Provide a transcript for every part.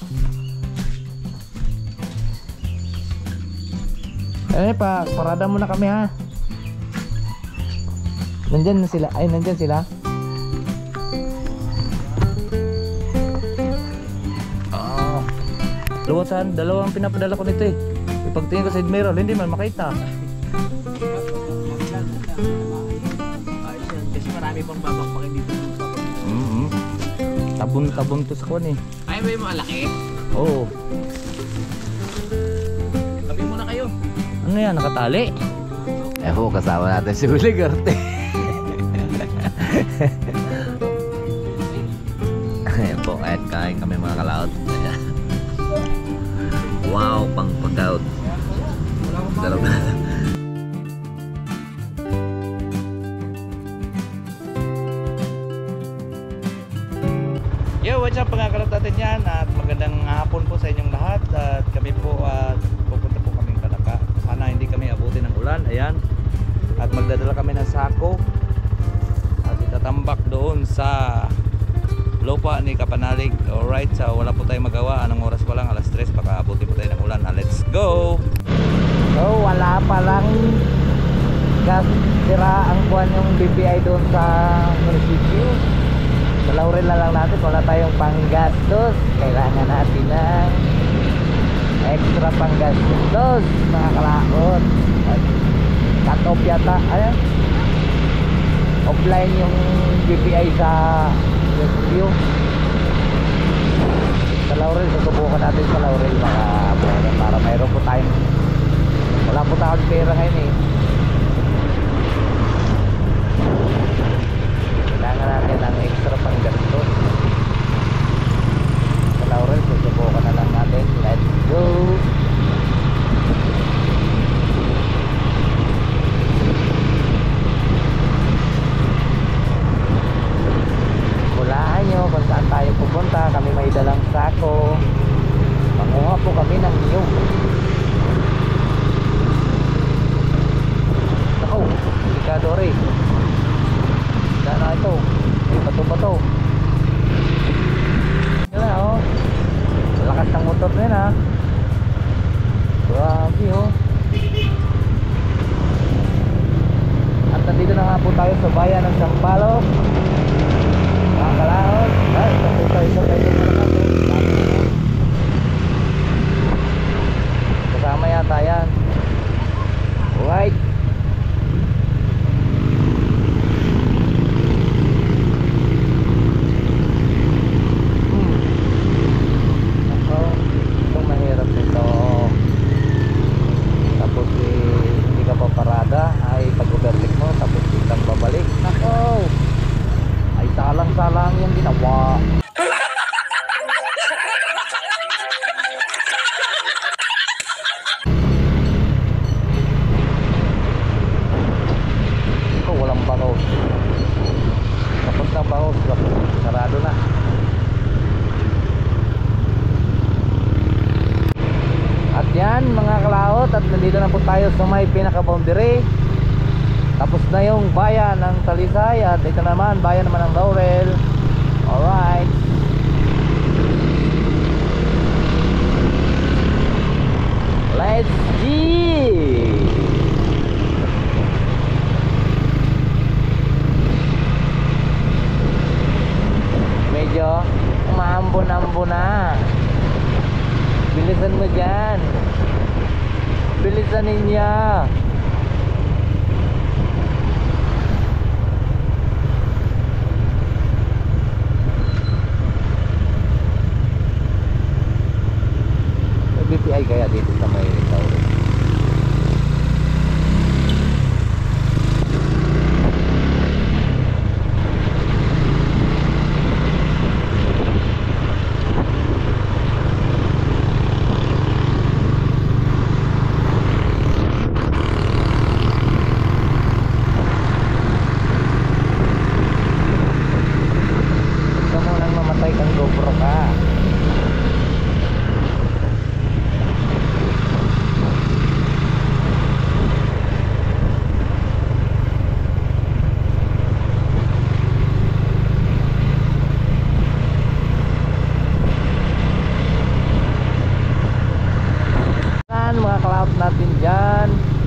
Pak, parada muna kami ha. Nandyan na sila. Ay, nandyan sila. Luwasan, dalawang pinapadala ko nito eh. Ipagtingin ko sa mirror, hindi man makita. Kasi marami pang babakbakin dito. Tabon-tabon to sa kuwan eh. Ay, ba yung malaki? Oo. Tabi muna kayo. Ano yan, nakatali? Eh ho, kasama natin si Willie Garte. Ayan po, kahit kain kami mga kalaot. Wow, pang pag-out. Sarap na. Yo, what's up mga kalot natin yan. At magandang hapon po sa inyong lahat. At kami po pupunta po kaming Kadaka. Sana hindi kami abutin ng ulan. Ayan. At magdadala kami ng sako. At itatambak doon sa lupa ni Kapanalig. Alright, so wala po tayong magawa. Anong oras pa lang? Alas 3. Baka abutin po tayo ng ulan. Let's go! So wala pa lang gas sira ang buwan yung BPI doon sa munisipyo. Sa Laurel na lang natin. Wala tayong panggastos. Kailangan natin ng extra panggastos mga kalaot. At cut off yata. Ayan. Offline yung BPI sa munisipyo. Sa Laurel, susubukan natin sa Laurel mga buwan para mayroon po tayong, wala po tayong pera ngayon eh. Kailangan natin ng extra pang gastos sa Laurel. Susubukan na lang natin. Let's go. Hulaan nyo kung saan tayo pupunta. Kami may dalang sako. Manguha po kami ng niyog. Ako, Ikadori. Saan na ito? May bato-bato. Yan na oh. Lakas ng motor na yun ha. Grabe oh. At nandito na nga po tayo sa bayan ng Sampaloc. Mga kalaot. Ay, isa tayo natin. Kasama yata yan. Right. Ito mahirap nito. Tapos hindi ka pa parada. Ay pag-overtake mo. Tapos hindi kang babalik. Nako. Ay salang-salang yung ginawa. Ito walang bangus. Tapos na bangus. Sarado na. At yan mga kalaot. At nandito na po tayo sa may pinaka-boundary. Tapos na yung bayan ng Talisay. At ito naman, bayan naman ng Laurel. Alright. Let's see. Medyo maambon-ambon na. Bilisan mo dyan. Bilisan ninyo. BPI kaya dito sa may Laurel. Gusto mo nang mamatay kang GoPro ka.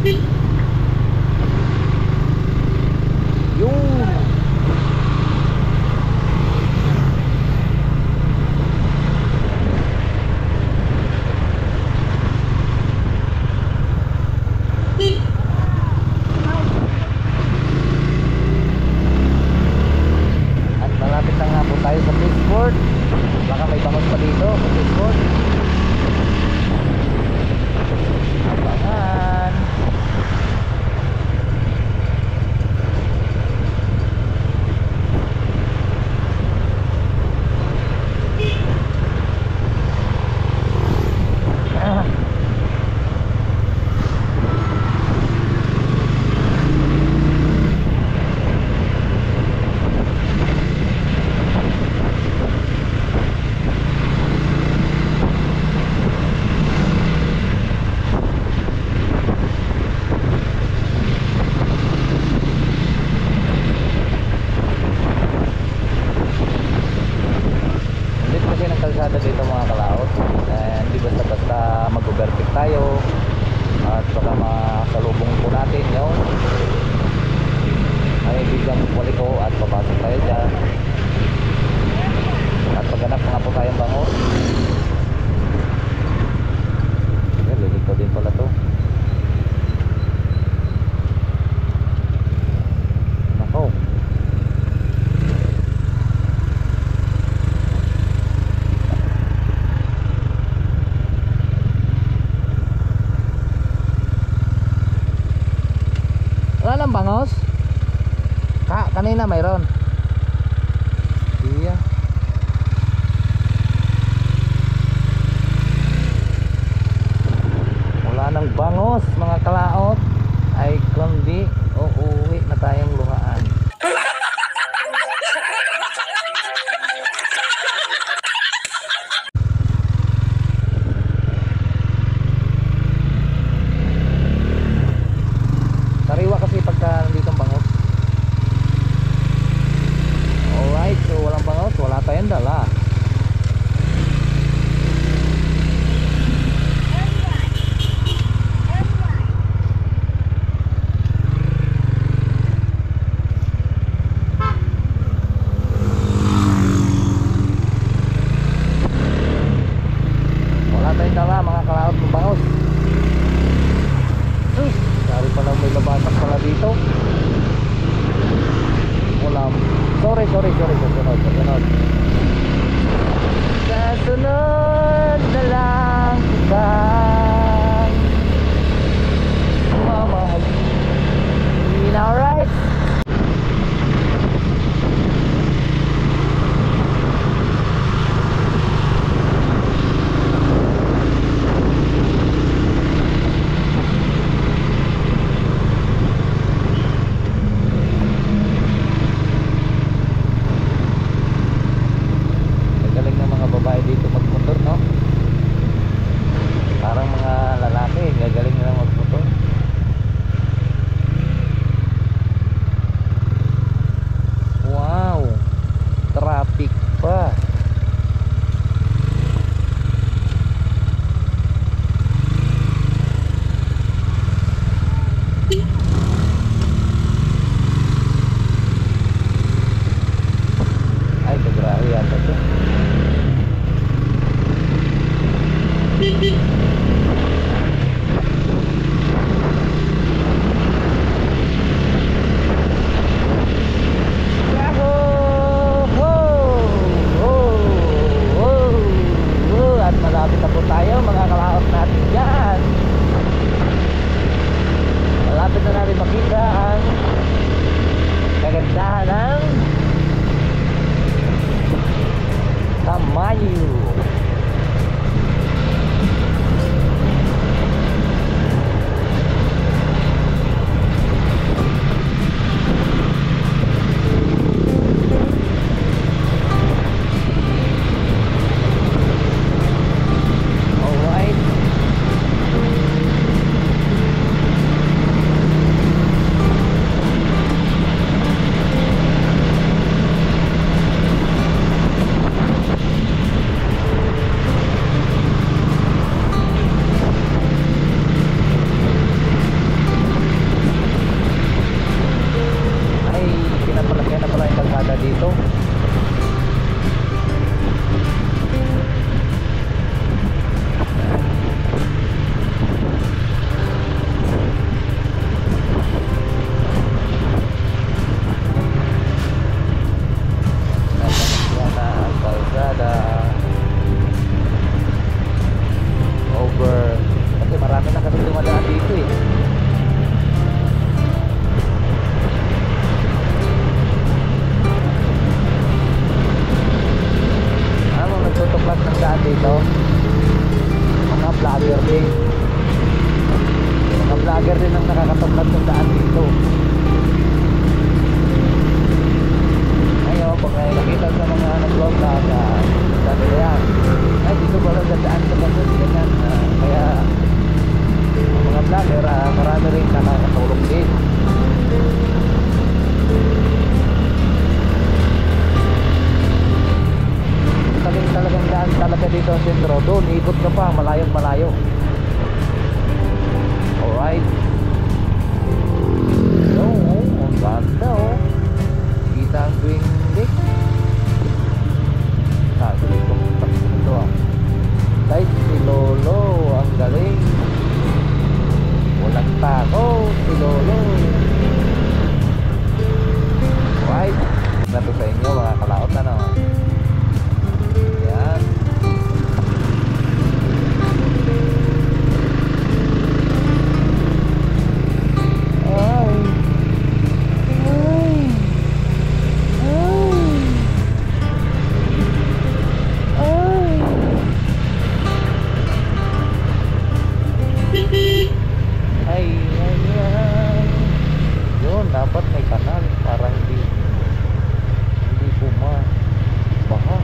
Yun. At malapit na nga po tayo sa Fishport. Baka may bangos pa dito sa Fishport. Abangan. Kalsada dito mga kalaot, hindi basta-basta mag-overtake tayo at baka makasalubong po natin yung ay bigang waliko at papasok tayo dyan at paghanap nga po tayong bangos. Lilito din pala to. Nako, wala nang bangos? Kanina mayroon. Iya. Wala nang bangos mga kalaot. Ay kundi uuwi na tayong luhaan. Sariwa kasi pagka nandito ang bangos. Alright, so walang bangos, wala tayong dala. Wala tayong dala mga kalaot ng bangos. Sabi pala may labasan pala dito. Wala. Sorry. Kasunod na lang kita mamahalin. Alright. Babae dito magmotor, no? Parang mga lalaki gagaling nila magmotor. Wow, traffic pa. Ay, kagrahe yata ito. At malapit na po tayo mga kalaot natin dyan. Malapit na natin makita ang kagandahan ng Tamayo. dito? Mga vlogger din. Mga vlogger din ang nakakatuklat ng daan dito. Ngayon, pag nakikita sa mga nag-vlog na sabi nila, ay dito ba lang daan sa ganyan, ganyan. Kaya ang mga vlogger, marami rin nakakatulong din. Talagang daan talaga dito ang sentro. Doon, ikot ka pa, malayong malayo. Alright. So, ang ganda oh. Kita ang Twin Lake. Sabi itong taxi nito ah. Kahit si Lolo, ang galing. Walang tako, si Lolo. Alright. Nato sa inyo mga kalaot na no. Yan. Yun, dapat may kanal para hindi baha.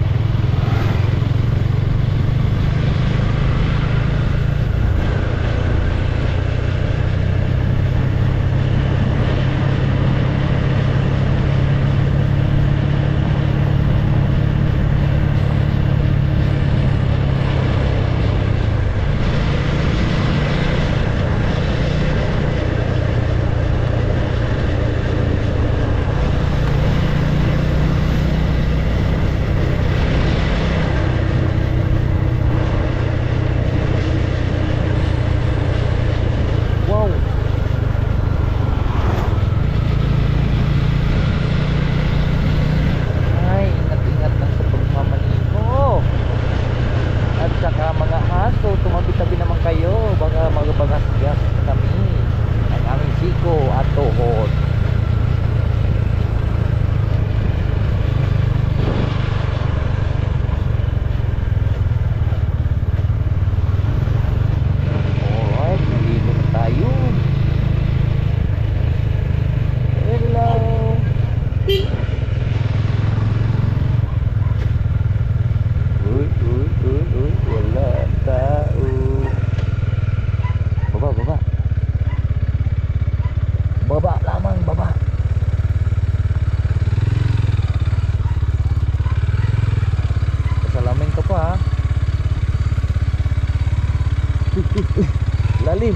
Lalim.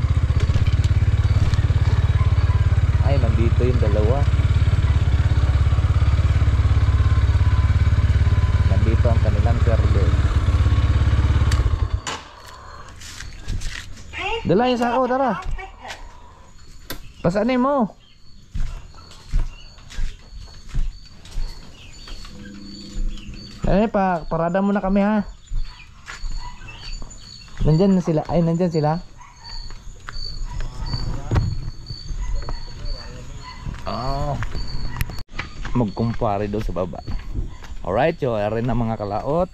Ay, nandito yung dalawa. Nandito ang kanilang server. Dala yung sako, tara. Pasanin mo. Ay, parada muna kami ha. Nandyan na sila. Ay, nandyan sila. Oh. Magkumpare doon sa baba. Alright, so rin na mga kalaot.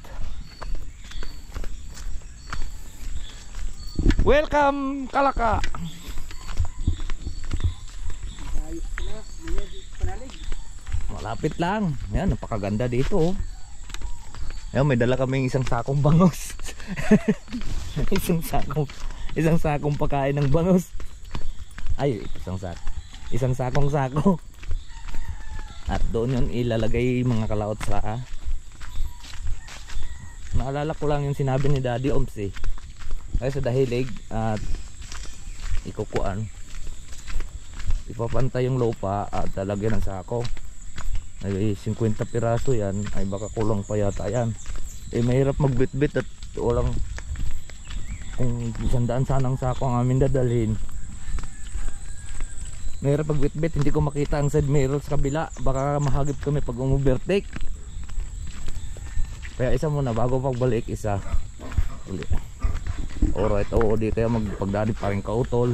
Welcome, Kalaka. Malapit lang. Yan, napakaganda dito. Ayan, may dala kaming isang sakong bangos. isang sakong pagkain ng bangos. Ay, isang sakong sako. At doon yun ilalagay mga kalaot sa naalala ko lang yung sinabi ni Daddy Oms eh. Ay sa dahilig at ikukuan, ipapantay yung lupa at lalagyan ng sako. Ay 50 piraso yan, ay baka kulang pa yata yan. Eh mahirap magbitbit at walang, kung 100 sanang sako ang amin dadalhin, mahirap magbitbit. Hindi ko makita ang side mirror sa kabila, baka mahagip kami pag umubertake. Kaya isa muna bago pagbalik, isa uli. Alright, oo, di kaya pagdani pa rin kautol.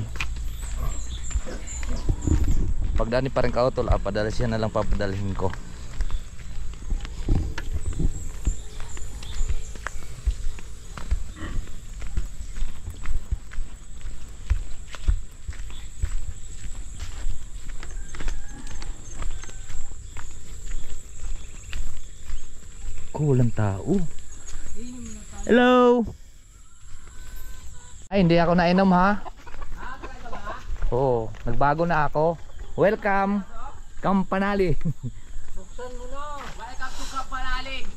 Pagdani pa rin kautol, padala siya na lang papadalhin ko. Naku, walang tao. Hello. Ay, hindi ako nainom ha. Oo, nagbago na ako. Welcome. Kampanali. Buksan mo na. Welcome to Kapalalig.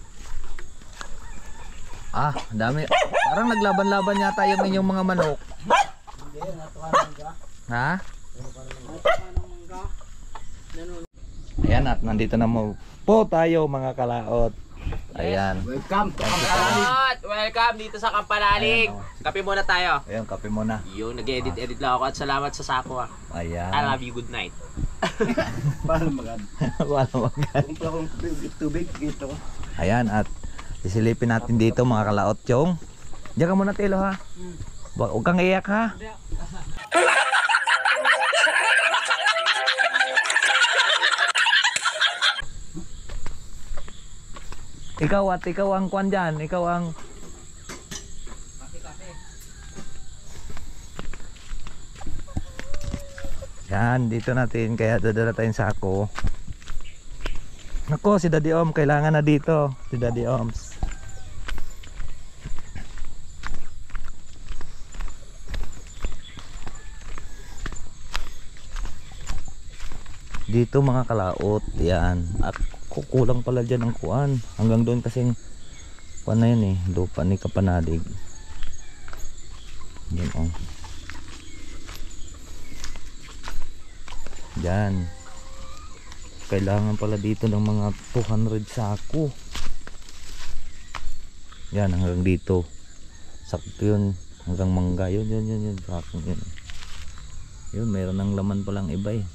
Ah, dami. Parang naglaban-laban yata yung inyong mga manok. Ha? Ayan at nandito na po tayo mga kalaot. Ayan. Welcome to Kapalalig. Welcome dito sa Kapalalig. Ayan, Kape muna tayo. Ayan, kape muna. Yung nag-edit lang ako at salamat sa sako ah. Ayan. I love you, good night. Paano magad? Wala magad. Kumpla kong tubig dito. Ayan at isilipin natin dito mga kalaot yung. Diyan ka muna Tilo ha. Huwag kang iyak ha. Ikaw ang kwan dyan. Ikaw ang yan, dito natin. Kaya dadala tayong sako. Nako, si Daddy Om. Kailangan na dito. Si Daddy Oms. Dito mga kalaot. Yan. At kukulang pala dyan ang kuan. Hanggang doon kasing kuan na yun eh. Lupa ni Kapanalig. Yan o. Yan. Kailangan pala dito ng mga 200 sako. Yan hanggang dito. Sakto yun. Hanggang mangga. Yun. Sakto yun. Yun, mayroon ng laman palang iba eh.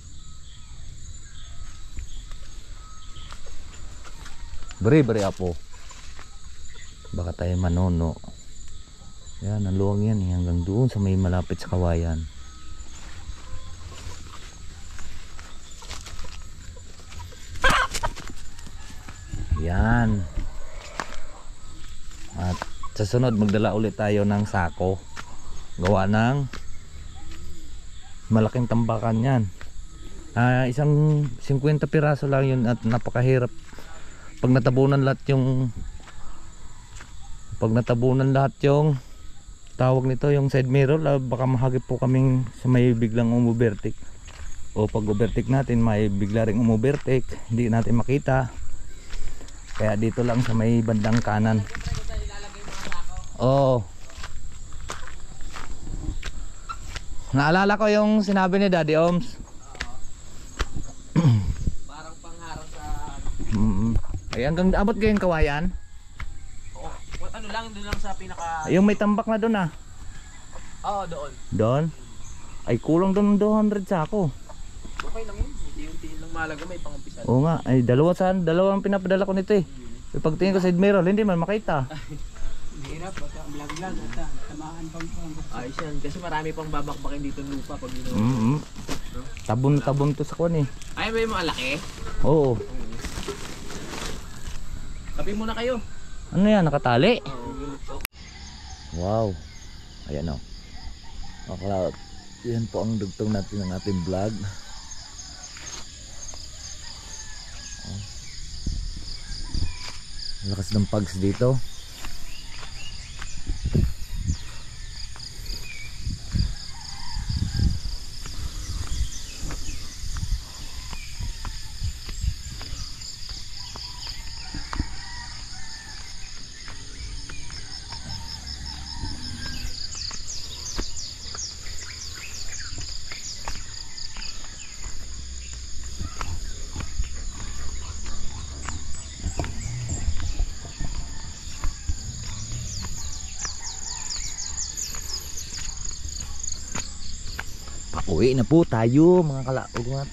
Bari apo. Baka tayo manono. Yan, ang luwang yan eh. Hanggang doon sa may malapit sa kawayan. Yan. At sa sunod magdala ulit tayo ng sako. Gawa ng malaking tambakan yan. Isang 50 piraso lang yun at napakahirap. Pag natabunan lahat yung tawag nito, yung side mirror, baka mahagip po kaming sa may biglang umubertik. O pag overtake natin, may bigla ring umubertik, hindi natin makita. Kaya dito lang sa may bandang kanan. Oo. Naalala ko yung sinabi ni Daddy Oms. Parang pangharap sa Ay, hanggang abot kayong kawayan. ano lang, doon lang sa pinaka... Yung may tambak na doon ah. Oo, doon. Doon? Ay kulang doon 200 sako. Okay lang yun. Unti-unti lang malaga, may pang-umpisan. Oo nga, ay dalawang pinapadala ko nito eh. Pagtingin ko sa side mirror, hindi man makita. Hirap, basta vlog-vlog. Basta tamaan pang Ayos yan, kasi marami pang babakbakin dito ng lupa pag ginawa. Tabon to sa kwan eh. Ay, may mga laki. Oo. Kape muna kayo. Ano yan, nakatali? Oo. Wow. Ayan o. Mga yan po ang dugtong natin ng ating vlog. Lakas ng pugs dito. Uwi na po tayo mga kalaugat.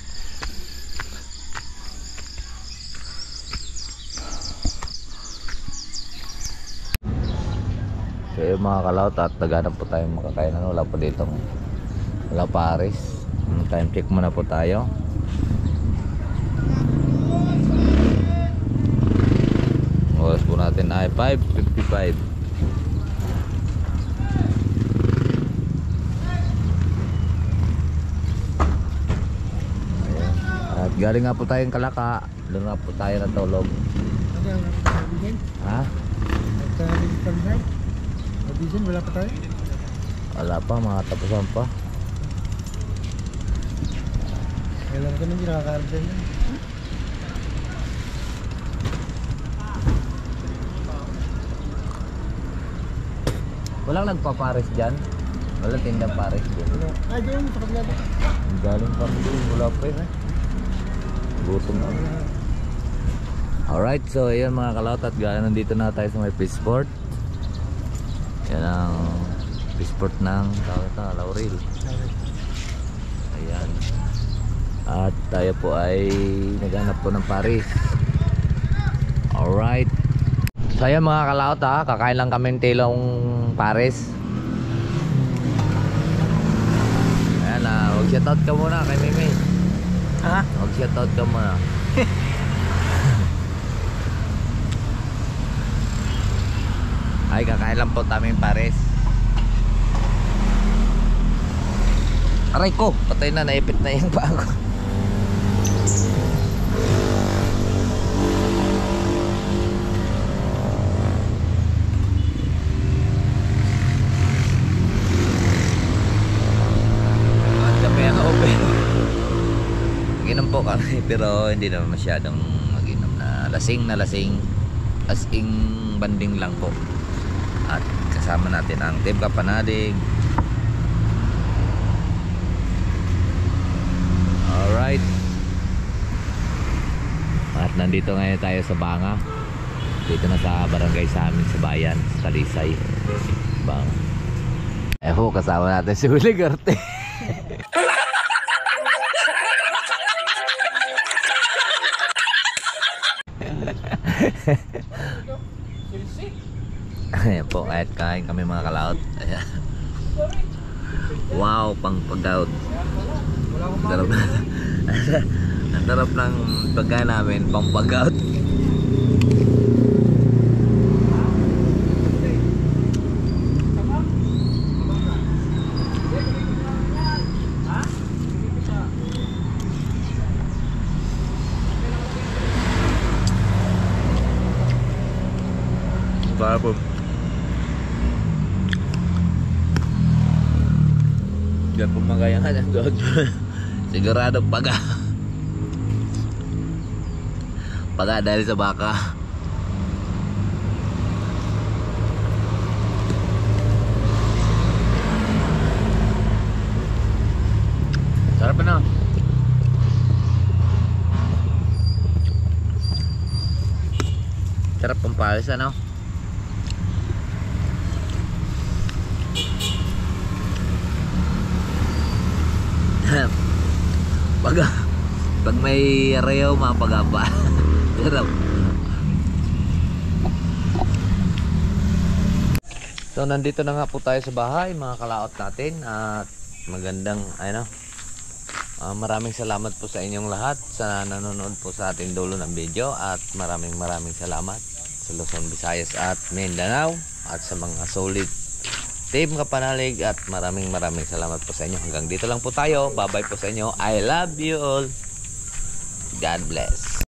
So yun mga kalaut, at naghanap po tayong makakain. Wala po dito, wala pares. Time check muna po tayo. Oras po natin ay 5:55. Galing nga po tayong Kalaka, doon nga po tayo natulog. din. Ha? At digital drive. Audition, wala pa tayo. Wala pa, mga tapusan pa. Kailan ka nang ginakakarga yan? Walang nagpapares dyan. Walang tindang pares dyan. Ay, doon, sa kabila ba? Ang galing pa rin. Wala pa eh. Gutom na. Alright, so ayan mga kalawat at gaya nandito na tayo sa may Fishport. Yan ang Fishport ng Laurel. Ayan. At tayo po ay naghanap po ng Paris. Alright. So ayan mga kalawat ha, kakain lang kami ng tilong Paris. Ayan na, mag-shoutout ka muna kay Mimi. Ha? Mag-shoutout ka muna. Ay, kakain lang po kami ng Paris. Aray ko, patay na, naipit na yung paa ko. Inom po kami pero hindi naman masyadong mag-inom na lasing as in banding lang po. At kasama natin ang Team Kapanalig. Alright. At nandito ngayon tayo sa Banga. Dito na sa barangay sa amin sa bayan, sa Talisay. Banga. Kasama natin si Willie Garte. Ayan po, kahit kain kami mga kalaot. Ayan. Wow, pang pagkaot. Ang sarap ng pagkain namin, pang pagkaot. Sarap. Diyan pumagayangan ang doon. Sigurado paga. Paga dahil sa baka. Sarap na. Sarap ang palis ano. Pag may areo mapagapa. Sarap. So nandito na nga po tayo sa bahay mga kalaot natin at magandang maraming salamat po sa inyong lahat sa nanonood po sa ating dulo ng video at maraming salamat sa Luzon, Visayas at Mindanao at sa mga solid Team Kapanalig at maraming salamat po sa inyo. Hanggang dito lang po tayo. Bye bye po sa inyo. I love you all. God bless.